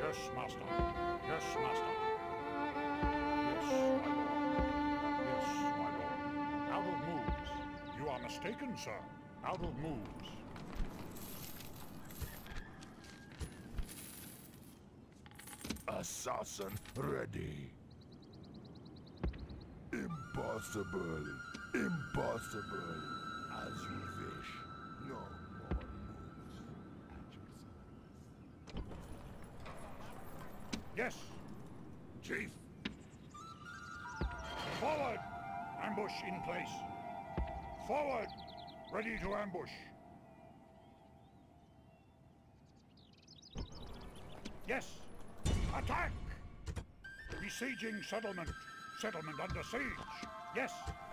Yes, master. Yes, master. Yes, my lord. Yes, my lord. Out of moves. You are mistaken, sir. Out of moves. Assassin ready. Impossible. Impossible. As you wish. No more moves. Yes, Chief. Forward! Ambush in place. Forward! Ready to ambush. Yes! Attack! Besieging settlement. Settlement under siege. Yes!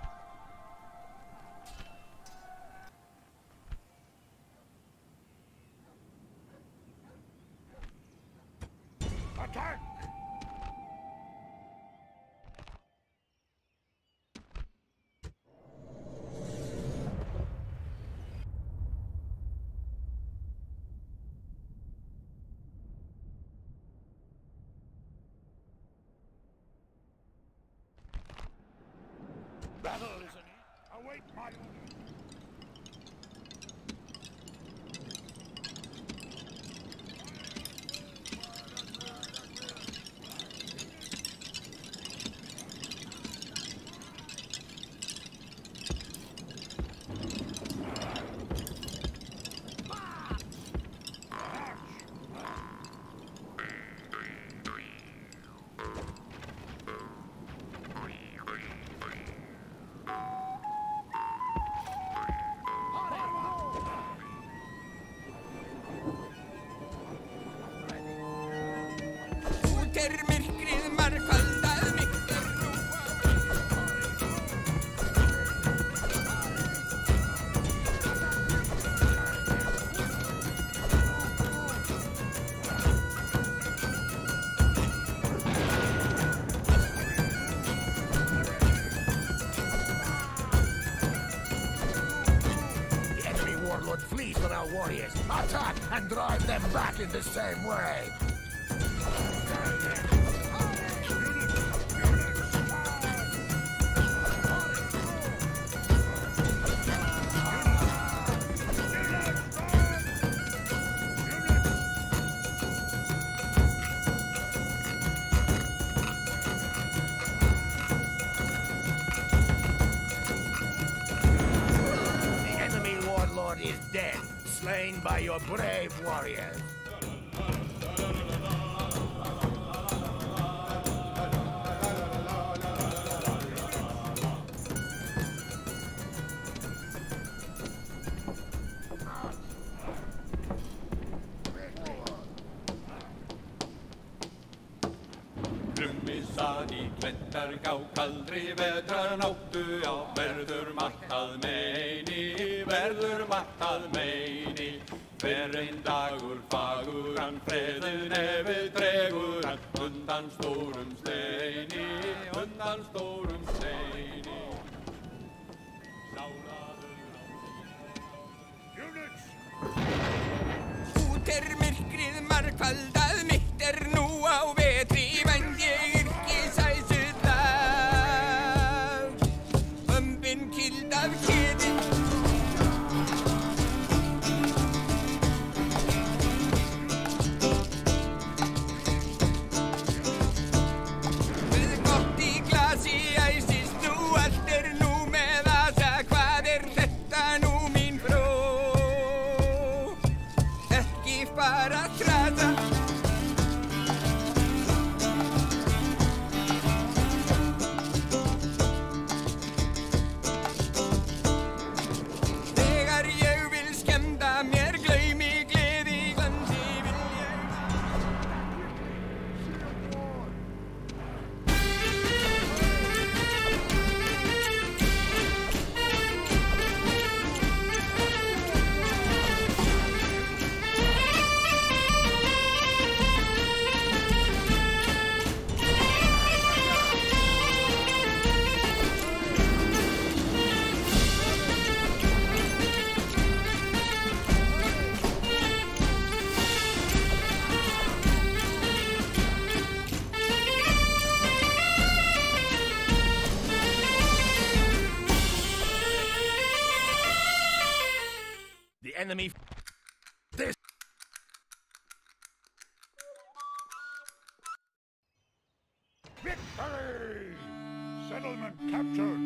Attack! Battle is an await my orders. Flees with our warriors. Attack and drive them back in the same way. Is dead, slain by your brave warriors. Í klettar gákaldri vetrar nóttu, já, verður margt að meini, verður margt að meini. Hver einn dagur fagur hann freðið nefið dregur hann undan stórum steini, undan stórum steini. Út myrkrið margfaldað, mitt nú á vetri, vænd ég killed of kidding. Við gott í glasi æsist nú, allt nú með asa, hvað þetta nú mín fró? Ekki bara trasa. Victory! Settlement captured!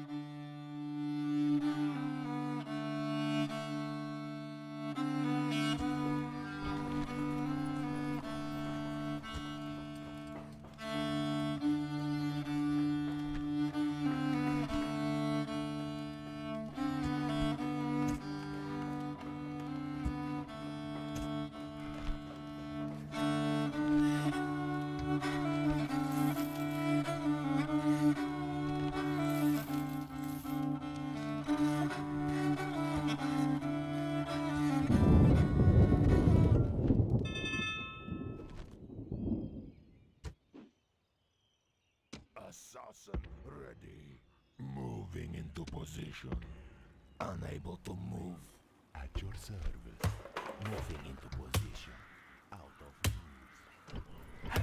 Assassin ready. Moving into position. Unable to move. At your service. Moving into position. Out of moves.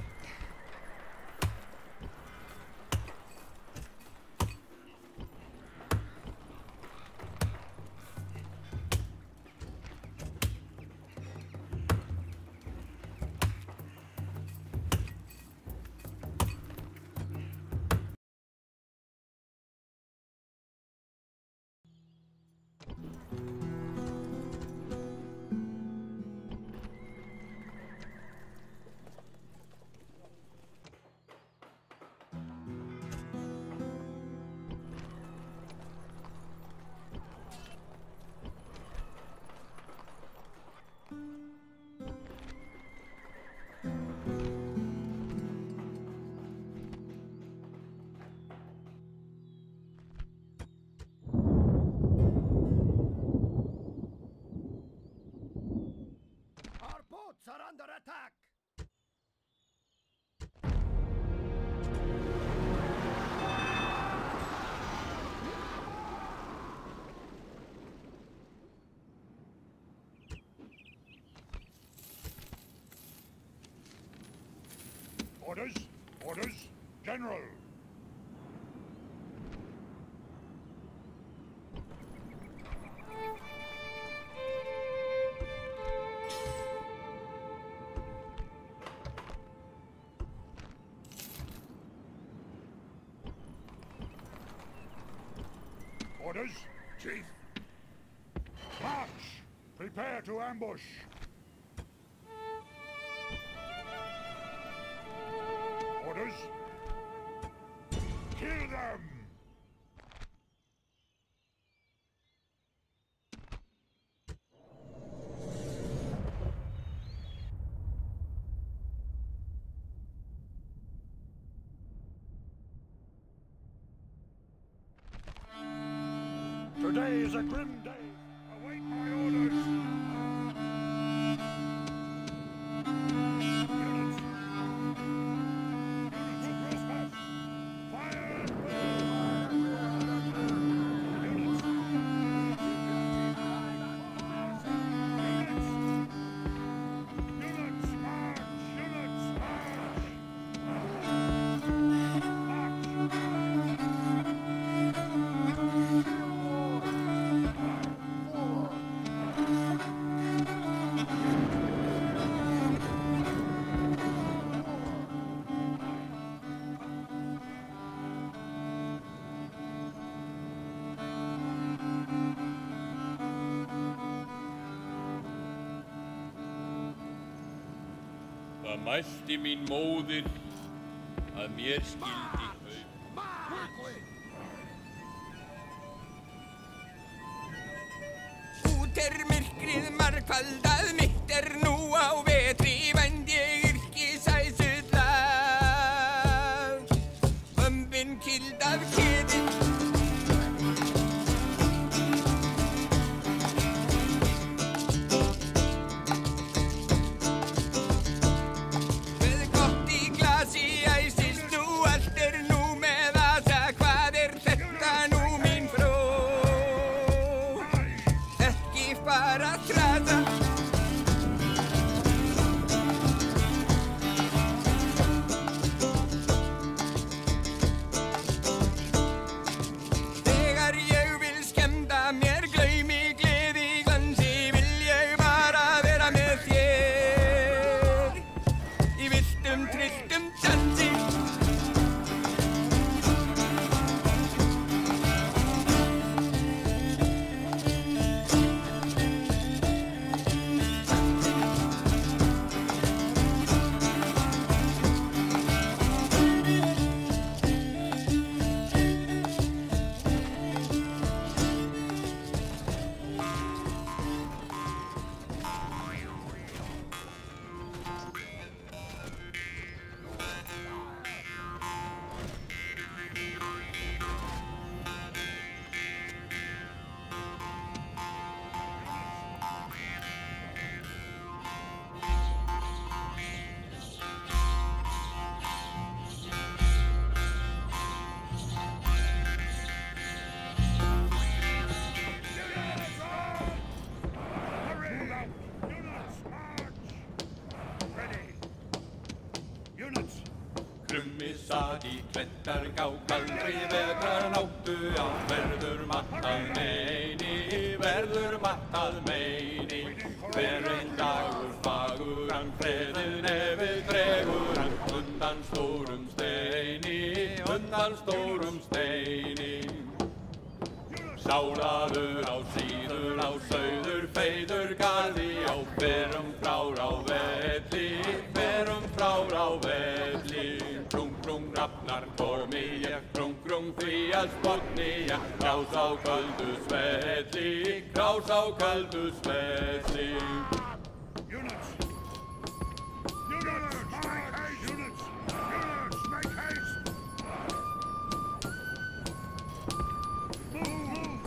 Our boats are under attack! Orders! Orders! General! Orders! Chief! March! Prepare to ambush! Orders! Kill them! Today is a grim day. Await my orders. Units. Units of trespass. Fire and burn. Units. Units march. Units march. Það mælti mín móðir að mér skyldi Út myrkrið margfaldað, mitt nú á vetri, vænd ég yrkisæsulag. Hömbin kild af kiðin. Með gott í glasi æsist nú, allt nú með asa, hvað þetta nú mín fró? Ekki fara að þraða. Trummisar í klettar gá kaldri vetranóttu, já, verður mattað meini, verður mattað meini. Hver einn dagur faguran, freðið nefið dregur hann, undan stórum steini, undan stórum steini. Sálaður á síður, á sauður, feiður, garði, á berum frár á velli, berum frár á velli. Krung, krung, rafnar, tormija, krung, krung, því að spotnija, krás á köldu svelli, krás á köldu svelli. Units! Units! Make haste! Units! Units! Make haste! Move!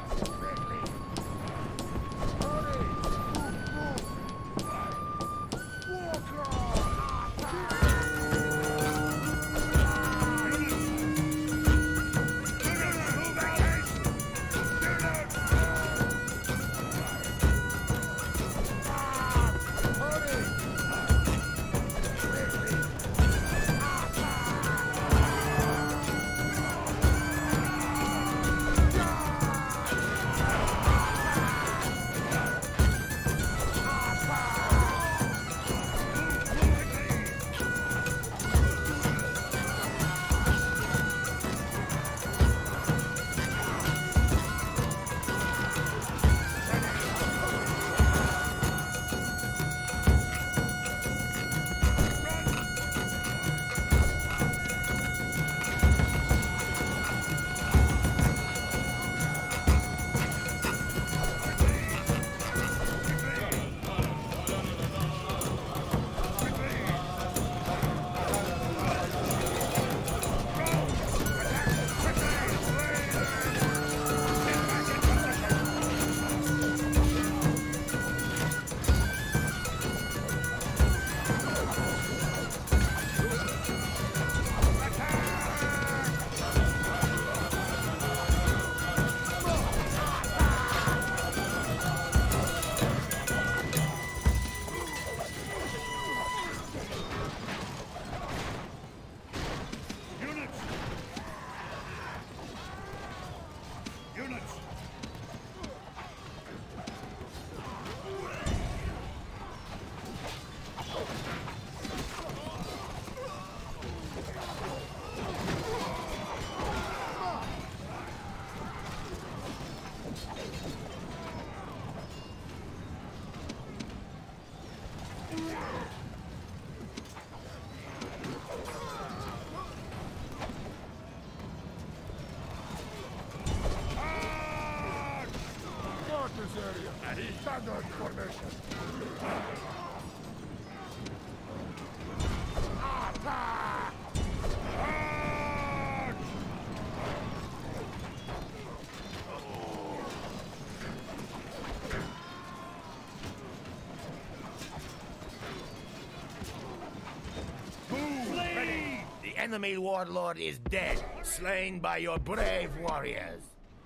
Standard formation. Attack! Flee! The enemy warlord is dead, slain by your brave warriors.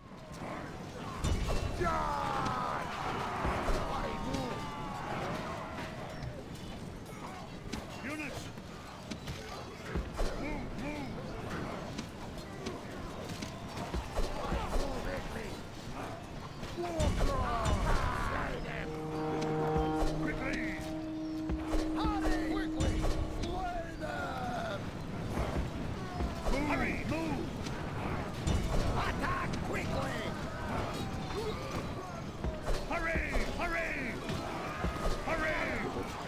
Units! Quickly! Quickly! Slay them! Hurry! Move! Attack quickly! Hurry! Hurry! Hurry!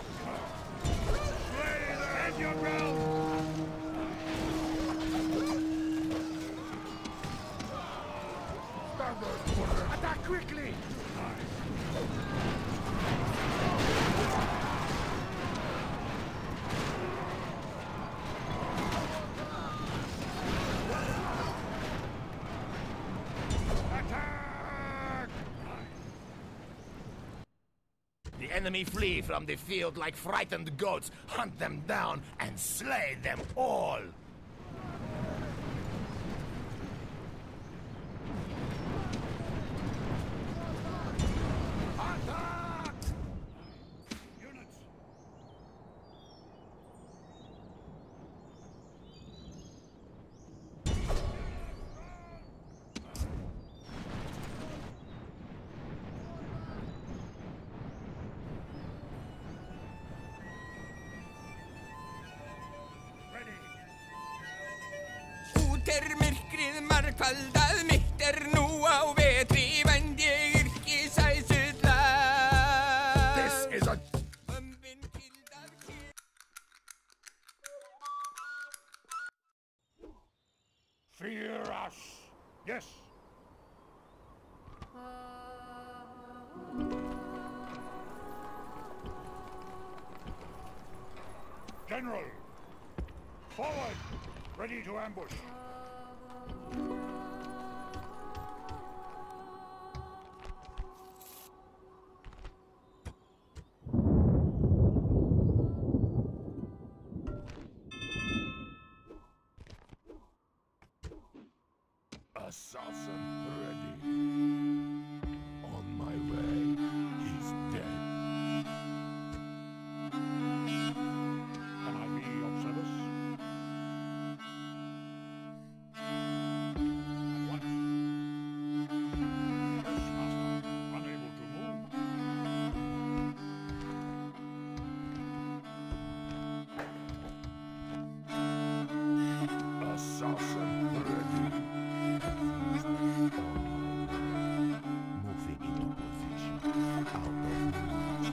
Slay them! Stand your ground! Standard order! Attack quickly! Attack! The enemy flee from the field like frightened goats. Hunt them down and slay them all! Attack! Units! myrkrið margfaldað, mitt nú á vetri, vænd ég yrkisæsulla. This is a... Fear us. Yes. General, forward, ready to ambush. Assassin ready. On my way. He's dead. Can I be of service? At once. Yes, master. Unable to move. Assassin ready. Moving into position. Out of reach.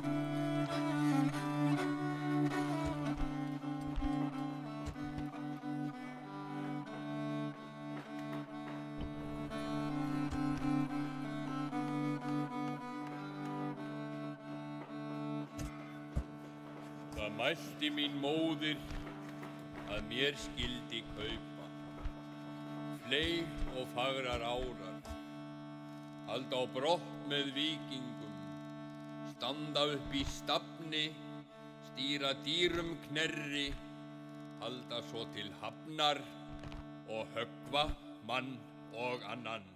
Það mælti mín móðir að mér skyldi kaupa fleig og fagrar árar, halda á brott með víkingum, standa upp í stafni, stýra dýrum knerri, halda svo til hafnar og höggva mann og annan.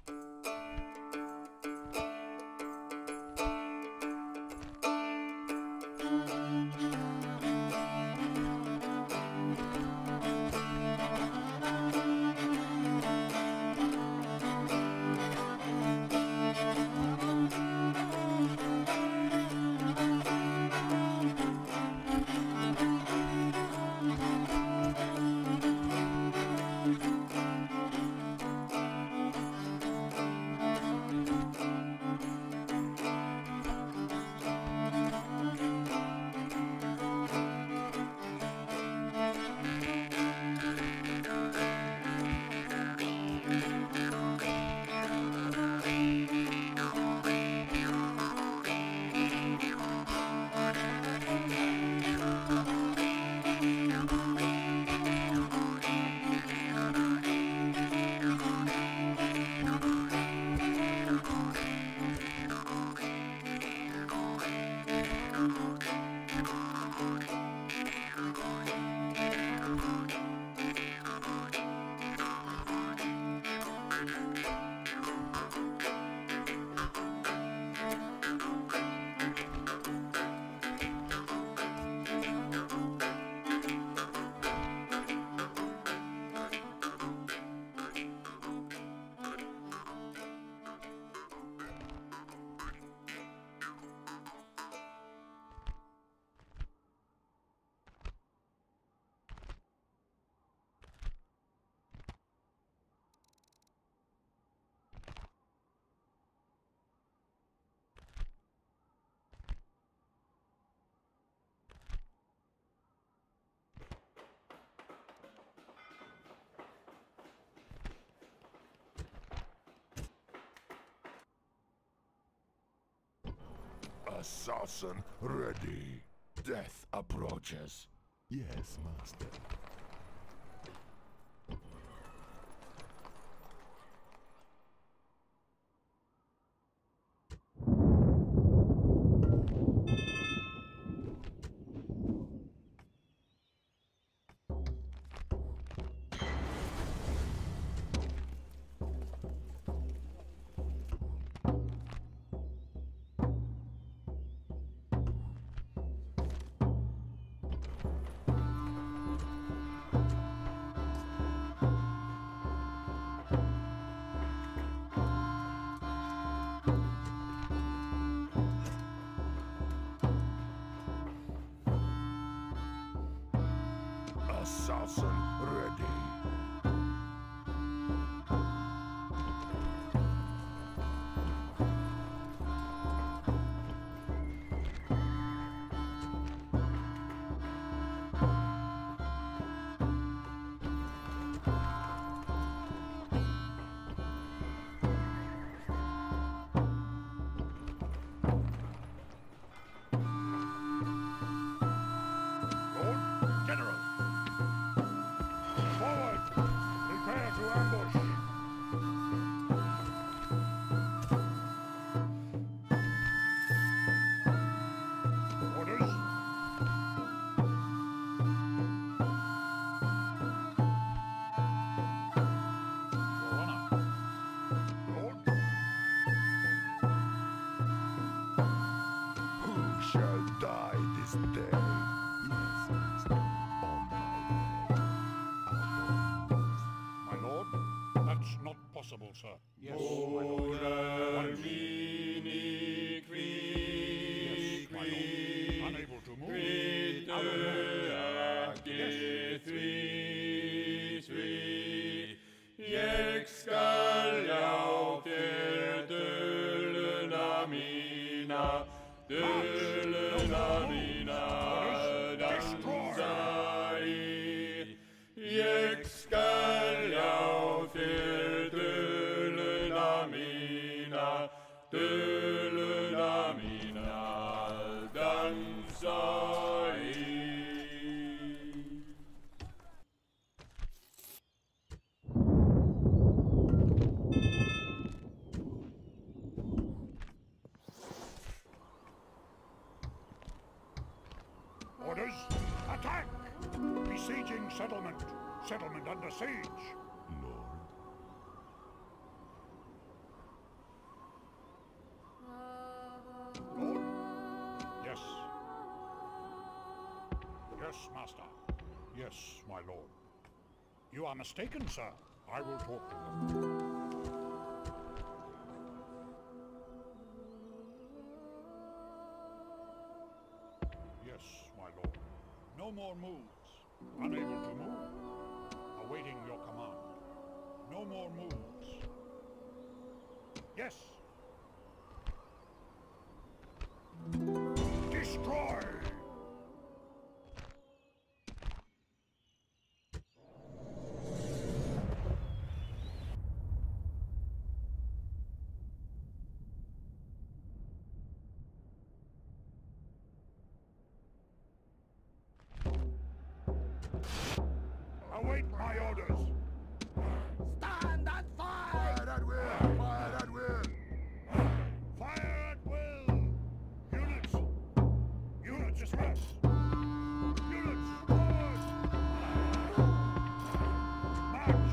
Assassin ready. Death approaches. Yes, master. Assassin ready. Yes, my lord. Mini qui, Yes, my lord. Unable to move. Out of Jeg skal jou til dølena mina, dansa i. Jeg skal jou til dølena mina, dansa i. Orders, attack! Besieging settlement. Settlement under siege. Lord? Yes. Yes, master. Yes, my lord. You are mistaken, sir. I will talk to them. Yes, my lord. No more moves. Unable to move. Awaiting your command. No more moves. Yes. Destroy! Await my orders. Stand and fight! Fire at will! Fire at will! Fire at will! Units! Units disperse! Units forward! March!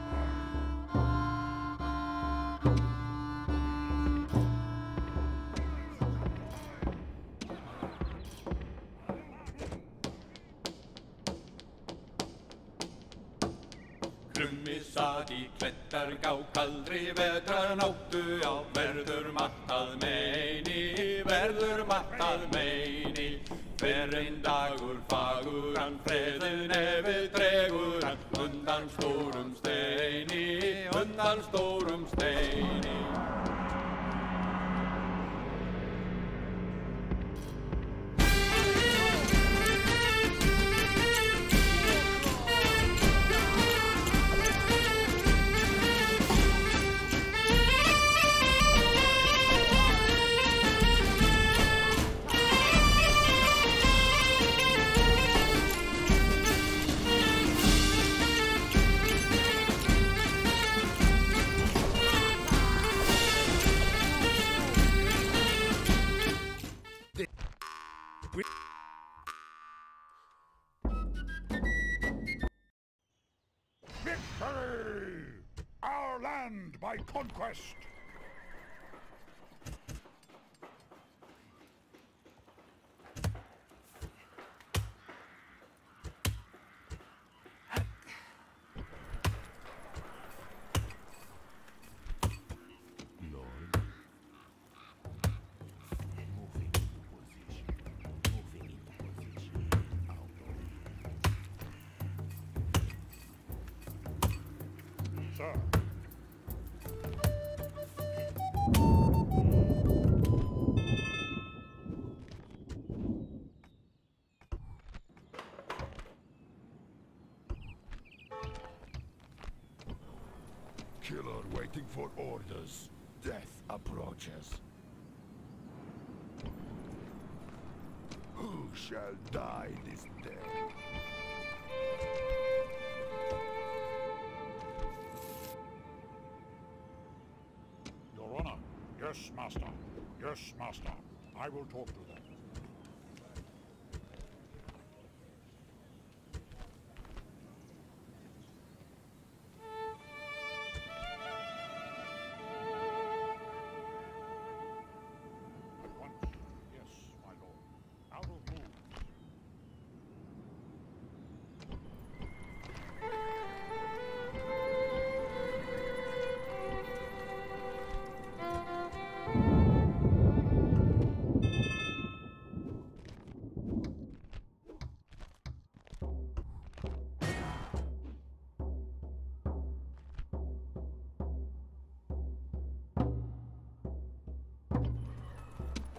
Krummi sat í klettargá, kaldri vetrarnóttu, já, verður margt að meini. Hver ein dagur fagur hann, freðin nefið dregur hann, undan stórum steini. Victory! Our land by conquest! Sir. Killer waiting for orders. Death approaches. Who shall die this day? Your Honor. Yes, master. Yes, master. I will talk to them. At once. Yes, my lord. Out of moves.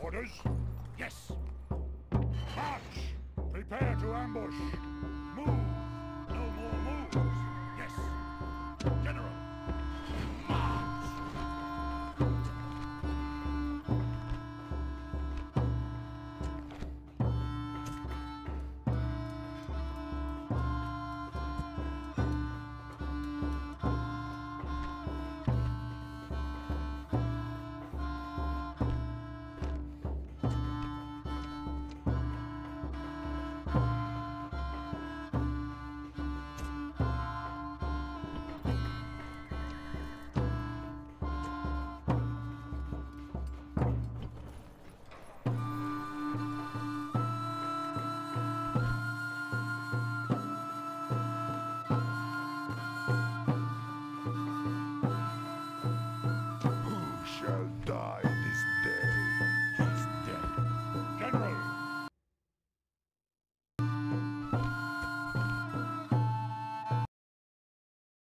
Orders? Yes. March! Prepare to ambush!